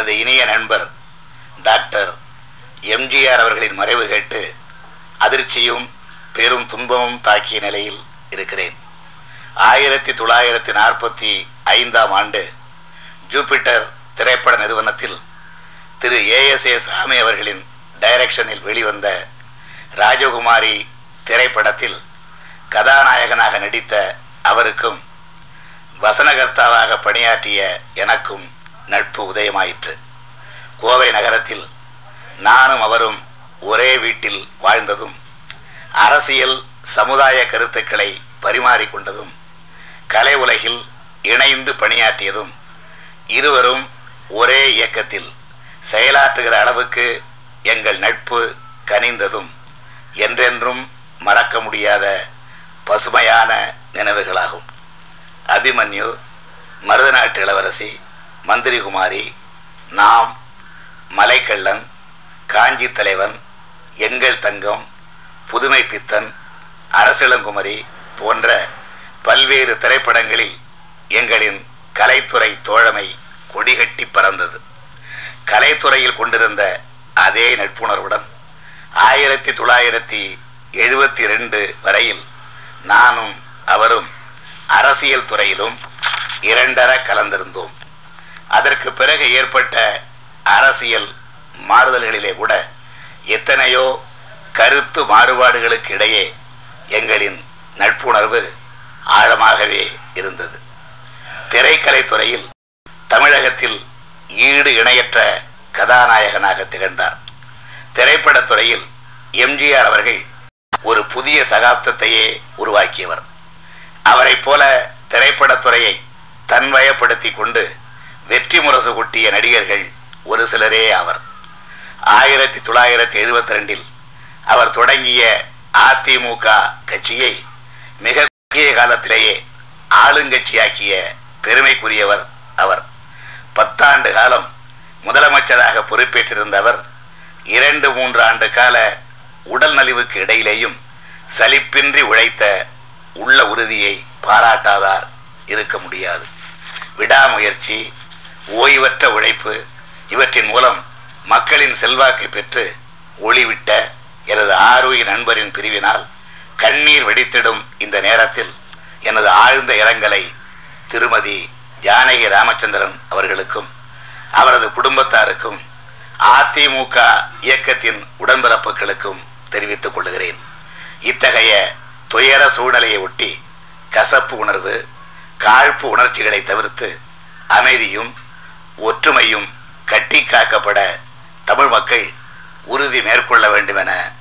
எனது இனிய நண்பர் டாக்டர் எம்ஜிஆர் அவர்களின் மறைவு கேட்டு அதிர்ச்சியும் பெரும் துன்பமும் தாக்கிய நிலையில் இருக்கிறேன். 1945ஆம் ஆண்டு ஜூபிட்டர் திரைப்பட நிறுவனத்தில் திரு ஏஎஸ்ஏ சாமி அவர்களின் டைரக்ஷனில் வெளிவந்த ராஜகுமாரி திரைப்படத்தில் கதாநாயகனாக நடித்த அவருக்கும் வசனகர்த்தாவாக பணியாற்றிய எனக்கும் நட்பு உதயமாயிற்று. கோவை நகரத்தில் நானும் அவரும் ஒரே வீட்டில் வாழ்ந்ததும் அரசியல் சமுதாய கருத்துக்களை பரிமாறிக்கொண்டதும் கலை உலகில் இணைந்து பணியாற்றியதும் இருவரும் ஒரே இயக்கத்தில் செயலாற்றுகிற அளவுக்கு எங்கள் நட்பு கனிந்ததும் என்றென்றும் மறக்க முடியாத பசுமையான நினைவுகளாகும். அபிமன்யு, மருதநாட்டு இளவரசி, மந்திரிகுமாரி, நாம், மலைக்கள்ளன், காஞ்சி தலைவன், எங்கள் தங்கம், புதுமை பித்தன், அரசிளங்குமரி போன்ற பல்வேறு திரைப்படங்களில் எங்களின் கலைத்துறை தோழமை கொடிகட்டி பறந்தது. கலைத்துறையில் கொண்டிருந்த அதே நட்புணர்வுடன் 1972 வரையில் நானும் அவரும் அரசியல் துறையிலும் இரண்டர கலந்திருந்தோம். அதற்கு பிறகு ஏற்பட்ட அரசியல் மாறுதல்களிலே கூட எத்தனையோ கருத்து மாறுபாடுகளுக்கு இடையே எங்களின் நட்புணர்வு ஆழமாகவே இருந்தது. திரைக்கலைத்துறையில் தமிழகத்தில் ஈடு இணையற்ற கதாநாயகனாக திகழ்ந்தார். திரைப்படத்துறையில் எம்ஜிஆர் அவர்கள் ஒரு புதிய சகாப்தத்தையே உருவாக்கியவர். அவரை போல திரைப்படத்துறையை தன்வயப்படுத்தி கொண்டு வெற்றி முரசு கொட்டிய நடிகர்கள் ஒரு சிலரே ஆவர். 1972 அவர் தொடங்கிய அதிமுக கட்சியை மிக குறுகிய காலத்திலேயே ஆளுங்கட்சியாக்கிய பெருமைக்குரியவர் அவர். 10 ஆண்டு காலம் முதலமைச்சராக பொறுப்பேற்றிருந்த அவர் 2-3 ஆண்டு கால உடல் நலிவுக்கு இடையிலேயும் சலிப்பின்றி உழைத்த உள்ள உறுதியை பாராட்டாதார் இருக்க முடியாது. விடாமுயற்சி, ஓய்வற்ற உழைப்பு இவற்றின் மூலம் மக்களின் செல்வாக்கை பெற்று ஒளிவிட்ட எனது ஆருயிர் நண்பரின் பிரிவினால் கண்ணீர் வெடித்திடும் இந்த நேரத்தில் எனது ஆழ்ந்த இரங்கலை திருமதி ஜானகி ராமச்சந்திரன் அவர்களுக்கும் அவரது குடும்பத்தாருக்கும் அதிமுக இயக்கத்தின் உடன்பிறப்புகளுக்கும் தெரிவித்துக் கொள்கிறேன். இத்தகைய துயர சூழ்நிலையை ஒட்டி கசப்பு உணர்வு, காழ்ப்பு உணர்ச்சிகளை தவிர்த்து அமைதியும் ஒற்றுமையும் கட்டி காக்கப்பட தமிழ் மக்கள் உறுதி மேற்கொள்ள வேண்டும் என